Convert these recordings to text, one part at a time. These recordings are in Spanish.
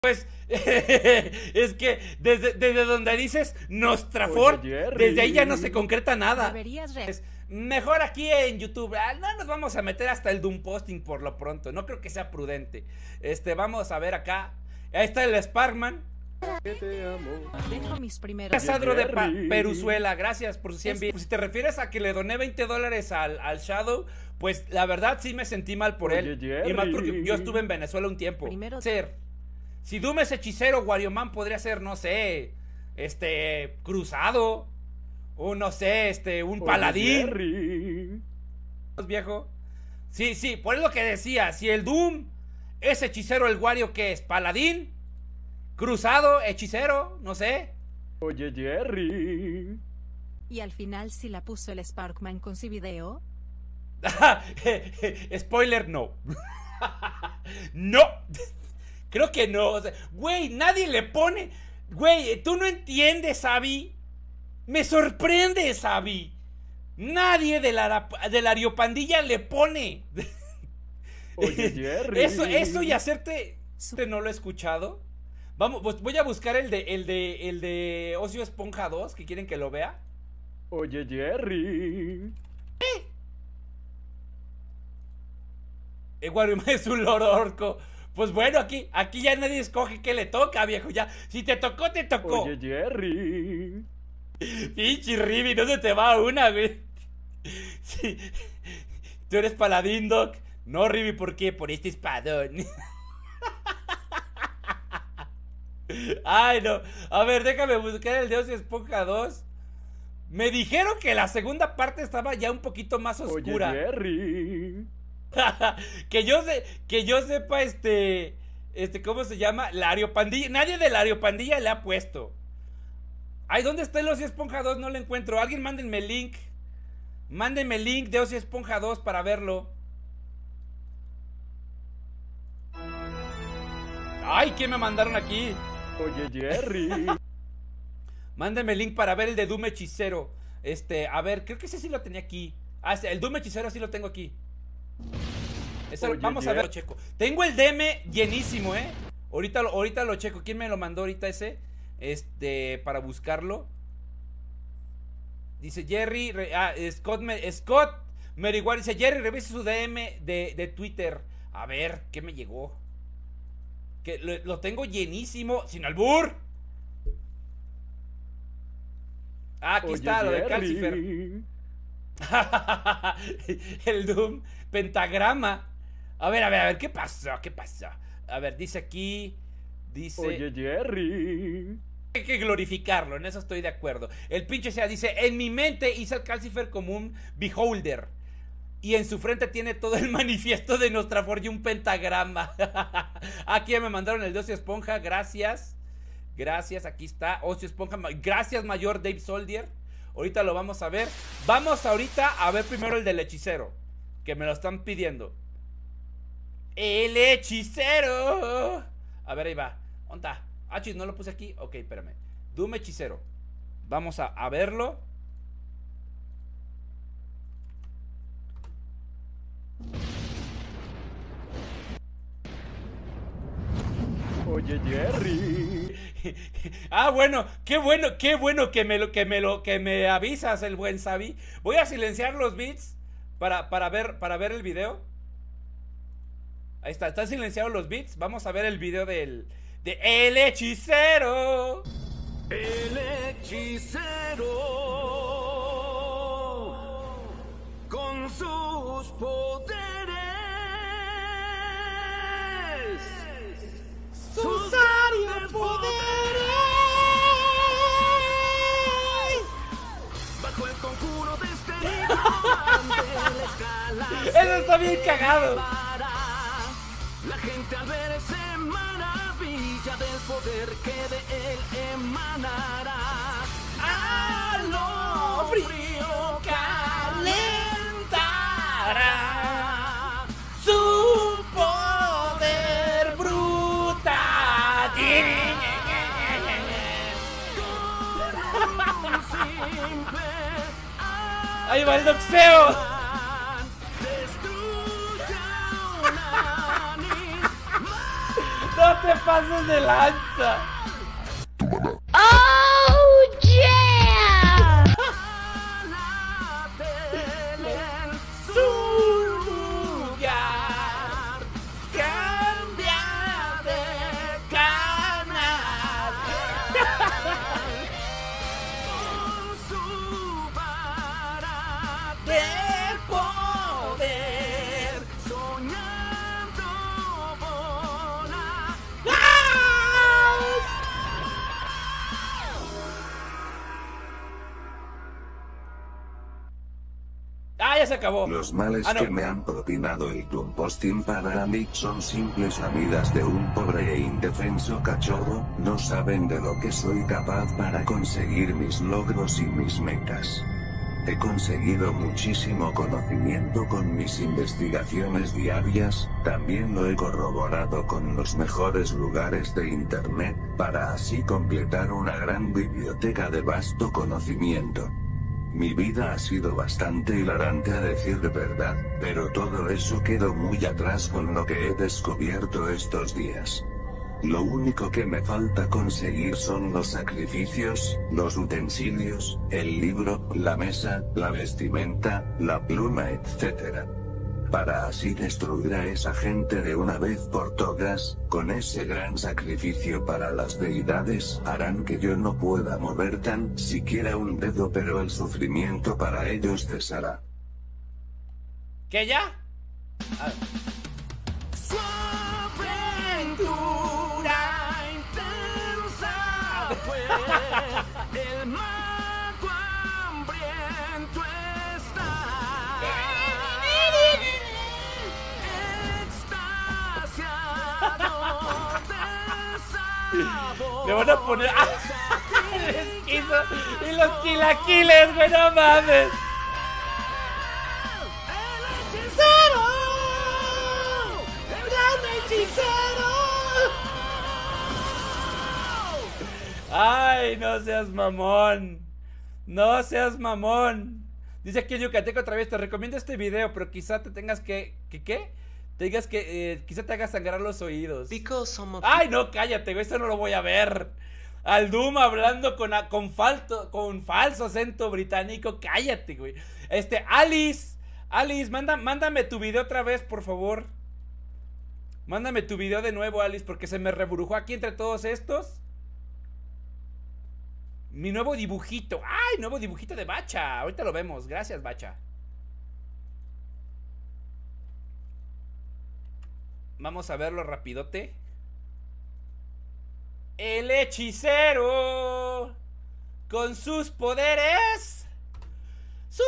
Pues es que desde donde dices Nostrafor, desde ahí ya no se concreta nada. Mejor aquí en YouTube, no nos vamos a meter hasta el Doom Posting por lo pronto, no creo que sea prudente. Vamos a ver acá, ahí está el Sparkman. Dejo mis primeros. Sadro de Peruzuela, gracias por sus 100 bits. Si te refieres a que le doné $20 al Shadow, pues la verdad sí me sentí mal por él. Y más porque yo estuve en Venezuela un tiempo. Si Doom es hechicero, Warioman podría ser, no sé, cruzado. O no sé, un paladín. Viejo. Sí, por eso que decía, si el Doom es hechicero, el Wario, ¿qué es? ¿Paladín? ¿Cruzado? ¿Hechicero? No sé. Oye, Jerry. Y al final sí la puso el Sparkman con su video. Spoiler, no. No. Creo que no. O sea, güey, nadie le pone. Güey, tú no entiendes, Abby. Me sorprende, Abby. Nadie de la Ariopandilla le pone. Oye, Jerry. Eso y hacerte. No lo he escuchado. Vamos, pues voy a buscar el de Ocio Esponja 2, que quieren que lo vea. Oye, Jerry. Warioman es un loro orco. Pues bueno, aquí ya nadie escoge qué le toca, viejo. Ya, si te tocó, te tocó. Oye, Jerry. Pinche Ribi, no se te va una, güey. Sí. Tú eres paladín, Doc. No, Ribi, ¿por qué? Por este espadón. Ay, no. A ver, déjame buscar el de Ocio Esponja 2. Me dijeron que la segunda parte estaba ya un poquito más oscura. Oye, Jerry. que yo sepa, ¿cómo se llama? La Ariopandilla. Nadie de la Ariopandilla le ha puesto. Ay, ¿dónde está el Ocio Esponja 2? No lo encuentro. Alguien mándenme el link. Mándenme el link de Ocio Esponja 2 para verlo. Ay, ¿qué me mandaron aquí? Oye, Jerry. Mándenme el link para ver el de Doom Hechicero. A ver, creo que ese sí lo tenía aquí. Ah, el Doom Hechicero sí lo tengo aquí. Vamos a ver, checo. Tengo el DM llenísimo, Ahorita lo checo. ¿Quién me lo mandó ahorita ese? Para buscarlo. Dice Jerry. Scott Meriguar dice: Jerry, revise su DM de Twitter. A ver, ¿qué me llegó? Que lo tengo llenísimo. Sin albur. Aquí está lo de Calcifer. El Doom Pentagrama. A ver, ¿qué pasó? A ver, dice aquí. Dice. Oye, Jerry. Hay que glorificarlo, en eso estoy de acuerdo. El pinche sea dice: en mi mente hice al Calcifer como un beholder. Y en su frente tiene todo el manifiesto de Nostrafor y un pentagrama. Aquí me mandaron el de Ocio Esponja, gracias. Gracias, aquí está Ocio Esponja. Gracias, mayor Dave Soldier. Ahorita lo vamos a ver. Vamos ahorita a ver primero el del hechicero, que me lo están pidiendo. El hechicero. A ver, ahí va. ¿Dónde está? Ah, chis, no lo puse aquí. Ok, espérame. Doom hechicero. Vamos a verlo. Oye, Jerry. Bueno, qué bueno que me avisas, el buen Sabi. Voy a silenciar los bits para ver el video. Ahí está, están silenciados los bits. Vamos a ver el video de El Hechicero. El hechicero con sus poderes. Sus poderes. Bajo el conjuro de este ignorante, la escala. Eso está bien cagado. La gente al ver ese maravilla del poder que de él emanará. A lo frío calentará su poder brutal. con un simple Ahí va el doxeo. destruya una ¡No te pases de lanza! ¡Oh, yeah! Su lugar, cambia de canal. De poder Soñando volar. ¡Ah, ya se acabó! Los males Ah, no. que me han propinado el Doom Posting para mí son simples amigas de un pobre e indefenso cachorro, no saben de lo que soy capaz para conseguir mis logros y mis metas. He conseguido muchísimo conocimiento con mis investigaciones diarias, también lo he corroborado con los mejores lugares de internet, para así completar una gran biblioteca de vasto conocimiento. Mi vida ha sido bastante hilarante a decir de verdad, pero todo eso quedó muy atrás con lo que he descubierto estos días. Lo único que me falta conseguir son los sacrificios, los utensilios, el libro, la mesa, la vestimenta, la pluma, etc. Para así destruir a esa gente de una vez por todas, con ese gran sacrificio para las deidades, harán que yo no pueda mover tan siquiera un dedo, pero el sufrimiento para ellos cesará. ¿Qué ya? Su aventura intensa fue. El mago hambriento está. Extasiado de sabor. Le van a poner... ¡Ah! El esquizo y los chilaquiles, güey, no mames. ¡El hechicero! ¡El gran hechicero! Ay, no seas mamón. No seas mamón. Dice aquí el Yucateco otra vez, te recomiendo este video, pero quizá te tengas que... ¿Qué? Tengas que... quizá te hagas sangrar los oídos. Ay, no, cállate, güey, eso no lo voy a ver. Al Doom hablando con falso acento británico, cállate, güey. Alice, mándame tu video otra vez, por favor. Mándame tu video de nuevo, Alice, porque se me reburujó aquí entre todos estos. Mi nuevo dibujito. ¡Ay, nuevo dibujito de Bacha! Ahorita lo vemos. Gracias, Bacha. Vamos a verlo rapidote. El hechicero con sus poderes. ¡Sus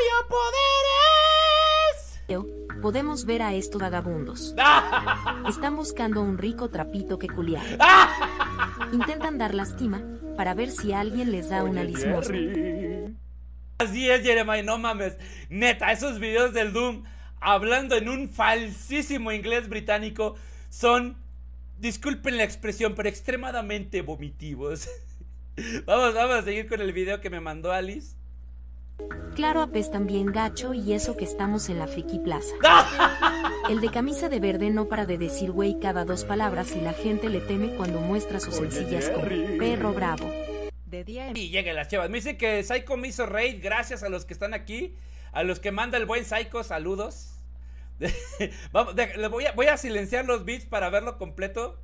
ariopoderes! Podemos ver a estos vagabundos. Están buscando un rico trapito que culiar. Intentan dar lástima para ver si alguien les da una Oye, limosna. Jerry. Así es, Jeremiah, no mames. Neta, esos videos del Doom hablando en un falsísimo inglés británico son, disculpen la expresión, pero extremadamente vomitivos. Vamos a seguir con el video que me mandó Alice. Claro, apestan bien gacho y eso que estamos en la Friki Plaza. El de camisa de verde no para de decir güey cada dos palabras y la gente le teme cuando muestra sus Oye, sencillas como Jerry. perro bravo. De día en Y lleguen las chavas. Me dicen que Psycho me hizo raid. Gracias a los que están aquí. A los que manda el buen Psycho, saludos. Vamos, voy a silenciar los beats para verlo completo.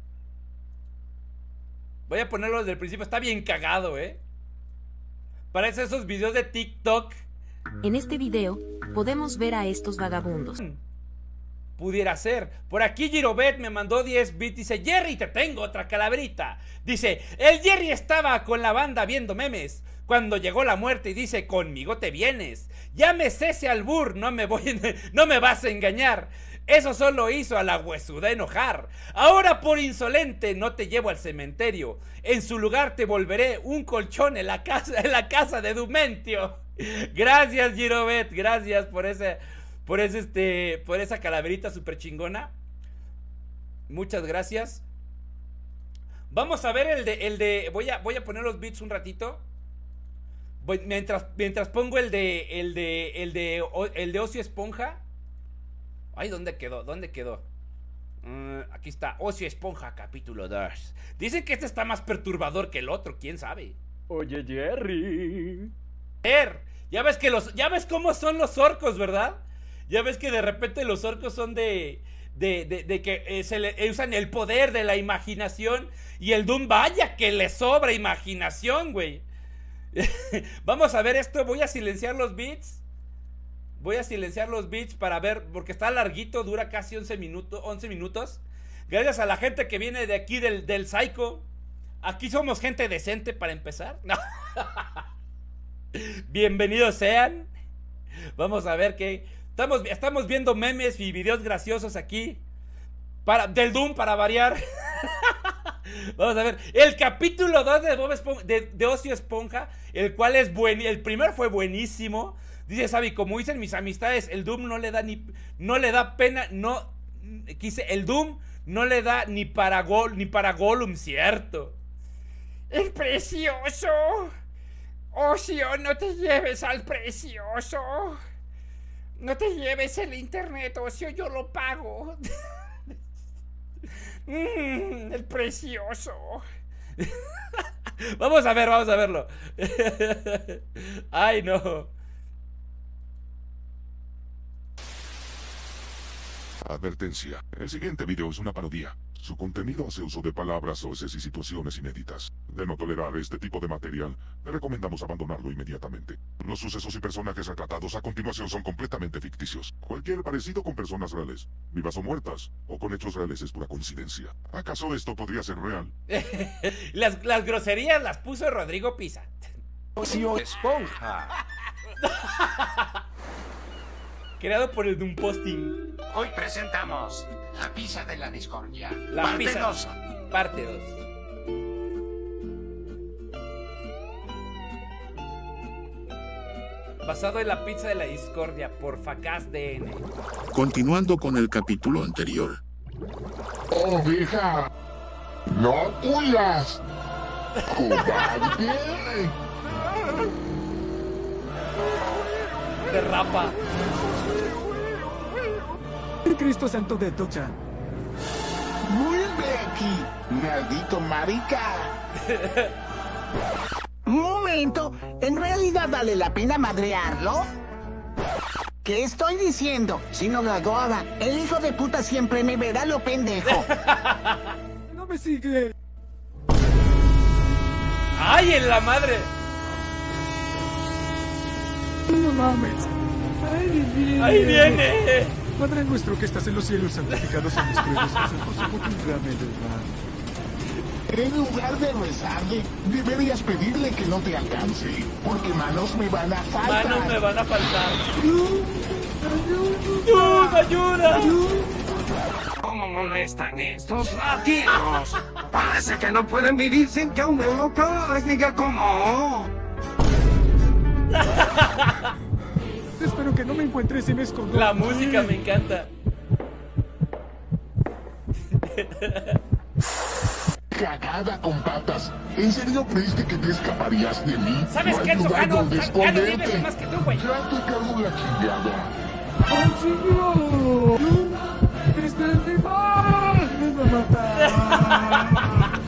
Voy a ponerlo desde el principio. Está bien cagado, Parece esos videos de TikTok. En este video, podemos ver a estos vagabundos. Pudiera ser. Por aquí Girobet me mandó 10 bits. Dice, Jerry, te tengo otra calaverita. Dice, el Jerry estaba con la banda viendo memes cuando llegó la muerte y dice, conmigo te vienes. Ya me sé ese albur, no me vas a engañar. Eso solo hizo a la huesuda enojar. Ahora por insolente no te llevo al cementerio. En su lugar te volveré un colchón en la casa de Dumentio. Gracias, Girobet, gracias por esa calaverita super chingona. Muchas gracias. Vamos a ver el de voy a poner los beats un ratito. Mientras pongo el de Ocio Esponja. Ay, ¿dónde quedó? Aquí está, Ocio Esponja, capítulo 2. Dicen que este está más perturbador que el otro, quién sabe. Oye, Jerry. Ya ves cómo son los orcos, ¿verdad? Ya ves que de repente los orcos son de que usan el poder de la imaginación. Y el Doom, vaya que le sobra imaginación, güey. Vamos a ver esto, voy a silenciar los beats. Para ver, porque está larguito, dura casi 11 minutos. Gracias a la gente que viene de aquí del Psycho. Aquí somos gente decente para empezar. No. Bienvenidos sean. Vamos a ver qué. Estamos viendo memes y videos graciosos aquí. Del Doom para variar. Vamos a ver. El capítulo 2 de Bob Esponja, de Ocio Esponja. El cual es bueno. El primero fue buenísimo. Dice Sabi, como dicen mis amistades, el Doom no le da pena. El Doom no le da ni para Gollum, cierto. El precioso. Ocio, no te lleves al precioso. No te lleves el internet, Ocio, yo lo pago. El precioso. Vamos a verlo. Ay, no. Advertencia. El siguiente video es una parodia. Su contenido hace uso de palabras, voces y situaciones inéditas. De no tolerar este tipo de material, le recomendamos abandonarlo inmediatamente. Los sucesos y personajes retratados a continuación son completamente ficticios. Cualquier parecido con personas reales, vivas o muertas, o con hechos reales es pura coincidencia. ¿Acaso esto podría ser real? Las groserías las puso Rodrigo Pisa. Ocio Esponja. Creado por el Doom Posting. Hoy presentamos La Pizza de la Discordia. Parte 2. Basado en La Pizza de la Discordia por Facaz DN. Continuando con el capítulo anterior. ¡Oveja! ¡No huyas! ¡Cobarde! Derrapa. Cristo santo de Tocha. ¡Vuelve aquí, maldito marica! Un momento, ¿en realidad vale la pena madrearlo? ¿Qué estoy diciendo? Si no lo adora, el hijo de puta siempre me verá lo pendejo. No me sigue. ¡Ay, en la madre! No mames. ¡Ahí viene! Padre nuestro que estás en los cielos, santificado sean tus nombres. En lugar de rezarle, deberías pedirle que no te alcance, porque manos me van a faltar. ¡Ayuda! ¿Cómo molestan estos latinos? Parece que no pueden vivir sin que un europeo les diga cómo. Espero que no me encuentres y me escondo. La música me encanta. Cagada con patas. ¿En serio creíste que te escaparías de mí? ¿Sabes qué, Sojano? Ya no vives más que tú, güey. Ya te cago la chingada. ¡Oh, señor! ¡Está animal! ¡Me va a matar!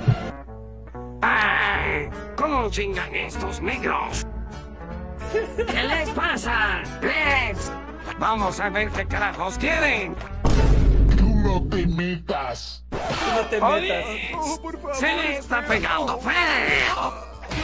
¡Ay! ¿Cómo chingan estos negros? ¿Qué les pasa? ¡Les! Vamos a ver qué carajos quieren. Tú no te metas. Oye, se le está pegando feo.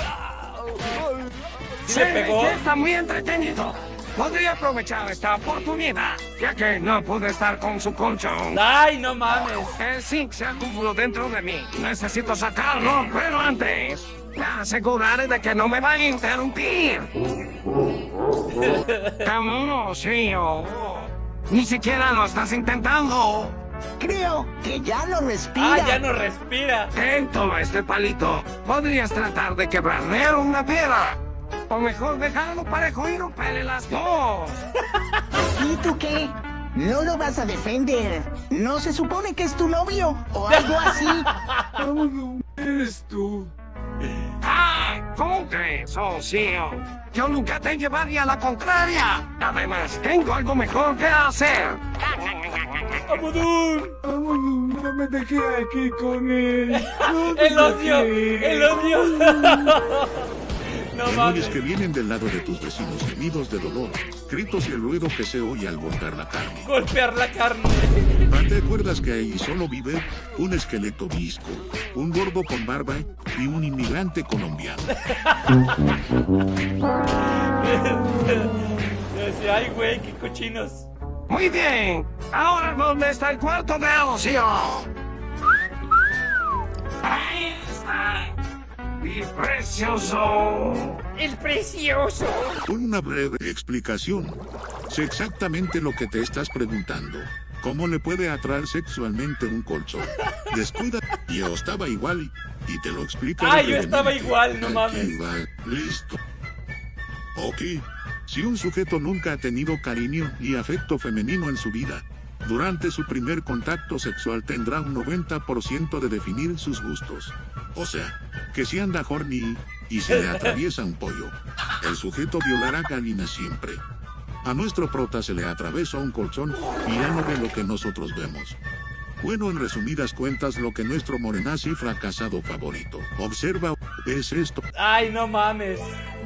¿Se pegó? Que está muy entretenido. Podría aprovechar esta oportunidad, ya que no pude estar con su colchón. ¡Ay, no mames! El zinc se acumuló dentro de mí. Necesito sacarlo, pero antes me aseguraré de que no me va a interrumpir. ¡Vámonos, tío! Ni siquiera lo estás intentando. Creo que ya no respira. ¡Ah, ya no respira! Toma este palito. Podrías tratar de quebrarle una piedra. O mejor dejarlo parejo y romperle las dos. ¿Y tú qué? ¿No lo vas a defender? ¿No se supone que es tu novio? ¿O algo así? No, eres tú. ¡Ah! ¿Cómo crees, socio? Yo nunca te llevaría a la contraria. Además, tengo algo mejor que hacer. ¡Amodún! ¡Amodún! No me dejé aquí con él. No me ¡El odio! dejé. ¡El odio! No Demonios mames. que vienen del lado de tus vecinos, gemidos de dolor, gritos y el ruido que se oye al golpear la carne. Golpear la carne. ¿Te acuerdas que ahí solo vive un esqueleto visco, un gordo con barba y un inmigrante colombiano? Decía, ay, güey, qué cochinos. Muy bien. Ahora, ¿dónde está el cuarto de ocio? Ahí está. Mi precioso. El precioso. Con una breve explicación. Sé exactamente lo que te estás preguntando. ¿Cómo le puede atraer sexualmente un colchón? Descuida. Yo estaba igual y te lo explico. Ay, yo estaba igual, no mames. Listo. Ok. Si un sujeto nunca ha tenido cariño y afecto femenino en su vida, durante su primer contacto sexual tendrá un 90% de definir sus gustos. O sea, que si anda horny y se le atraviesa un pollo, el sujeto violará gallina siempre. A nuestro prota se le atravesó un colchón y ya no ve lo que nosotros vemos. Bueno, en resumidas cuentas, lo que nuestro morenazi fracasado favorito observa es esto. Ay, no mames.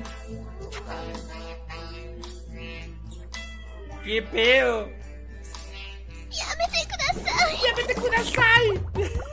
¿Qué pedo? ¡Yamete kudasai!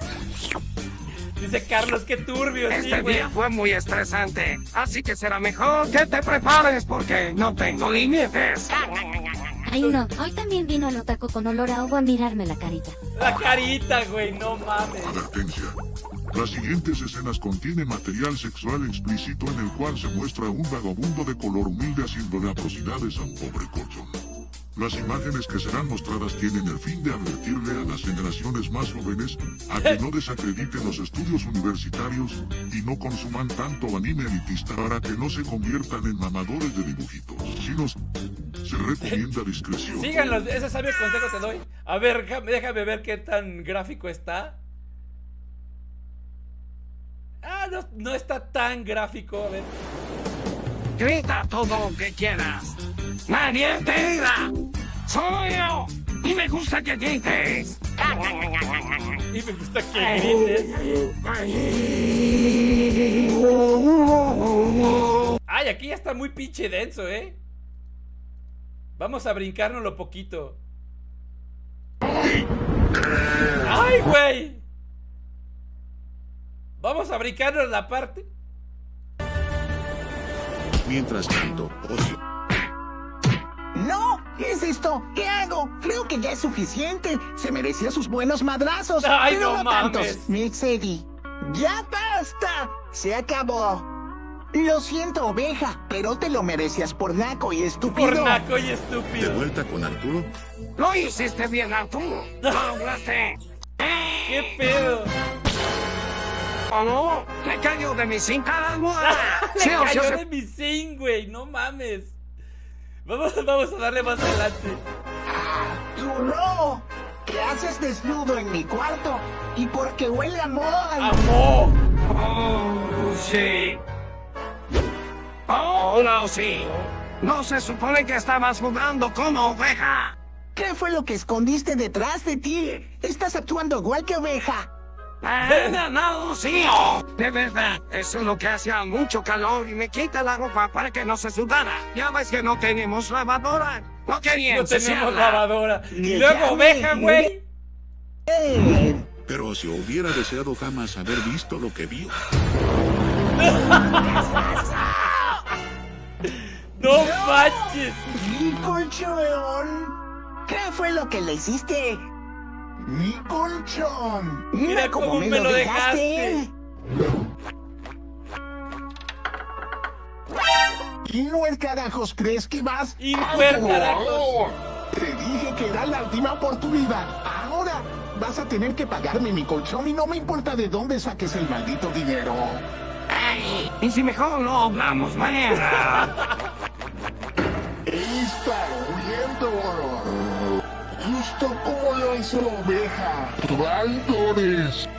Dice Carlos, qué turbio, sí, Este güey. día fue muy estresante, así que será mejor que te prepares porque no tengo límites. Ay no, hoy también vino el otaku con olor a agua a mirarme la carita. La carita, güey, no mames. Advertencia. Las siguientes escenas contienen material sexual explícito en el cual se muestra a un vagabundo de color humilde haciéndole atrocidades a un pobre colchón. Las imágenes que serán mostradas tienen el fin de advertirle a las generaciones más jóvenes a que no desacrediten los estudios universitarios y no consuman tanto anime elitista para que no se conviertan en mamadores de dibujitos. Si nos se recomienda discreción. Síganlos, ese sabio consejo te doy. A ver, déjame ver qué tan gráfico está. Ah, no está tan gráfico, a ver. Grita todo lo que quieras. Nadie te dirá. Soy yo. Y me gusta que grites. Y me gusta que grites. Ay, aquí ya está muy pinche denso, Vamos a brincárnoslo poquito. ¡Ay, güey! Vamos a brincarnos la parte. Mientras tanto, ocio. ¡No! ¿Qué es esto? ¿Qué hago? Creo que ya es suficiente. Se merecía sus buenos madrazos. ¡Ay, pero no no tantos. mames! Me excedí. ¡Ya basta! Se acabó. Lo siento, oveja, pero te lo merecías por naco y estúpido. Por naco y ¿De estúpido. vuelta con Arturo? Lo hiciste bien, Arturo. Lo lograste. ¿Qué pedo? ¿O no? Le cayó de mi zinc a la almohada. Le Sí, cayó sí, de mi zinc, güey. No mames. Vamos a darle más adelante. ¡Arturo! ¿Qué haces desnudo en mi cuarto? ¿Y por qué huele a mol? ¡Amor! Oh, sí. Oh, no, sí. No se supone que estabas jugando como oveja. ¿Qué fue lo que escondiste detrás de ti? Estás actuando igual que oveja. No, sí. De verdad, eso es lo que hacía mucho calor y me quita la ropa para que no se sudara. Ya ves que no tenemos lavadora. No quería No tenemos ensuciarla. lavadora. Y luego oveja, güey. Pero si hubiera deseado jamás haber visto lo que vio. ¡No manches! ¡Mi colchón! ¿Qué fue lo que le hiciste? ¡Mi colchón! Mira cómo me lo dejaste. ¿Y no el carajos crees que vas? ¡Y no el carajos! Te dije que era la última oportunidad. Ahora vas a tener que pagarme mi colchón y no me importa de dónde saques el maldito dinero. Ay, y si mejor no hablamos mañana. Está huyendo. Justo como lo hizo la oveja. ¡Traidores!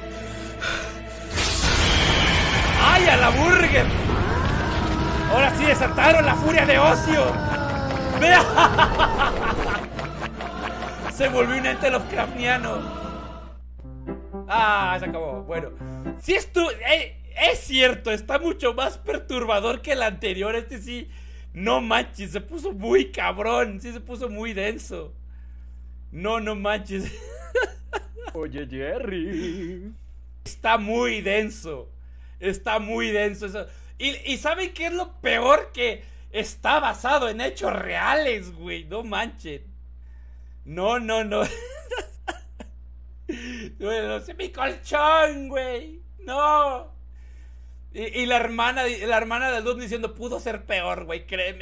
¡Ay, a la burger! Ahora sí desataron la furia de ocio. ¡Vea! Se volvió un ente Lovecraftiano. Ah, se acabó. Bueno, sí es cierto, está mucho más perturbador que el anterior. Este sí, no manches, se puso muy cabrón. Sí, se puso muy denso. No manches. Oye, Jerry. Está muy denso. Está muy denso eso. Y ¿saben qué es lo peor? Que está basado en hechos reales, güey. No manchen. No. Bueno, sé mi colchón, güey. No. Y la hermana del dude diciendo, pudo ser peor, güey, créeme.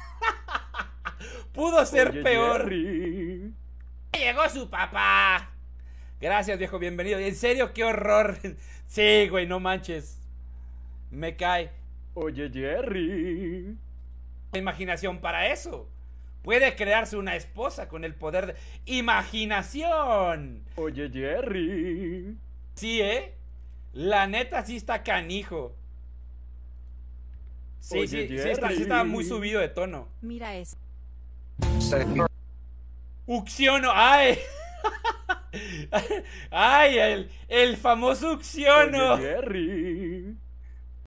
Pudo ser peor. Jerry. Llegó su papá. Gracias, viejo, bienvenido. En serio, qué horror. Sí, güey, no manches. Me cae. Oye, Jerry. Imaginación para eso. Puede crearse una esposa con el poder de imaginación. Oye, Jerry. Sí, la neta sí está canijo. Sí, Oye, sí estaba muy subido de tono. Mira eso. Ucciono, ay. Ay, el famoso Ucciono. Oye, Jerry.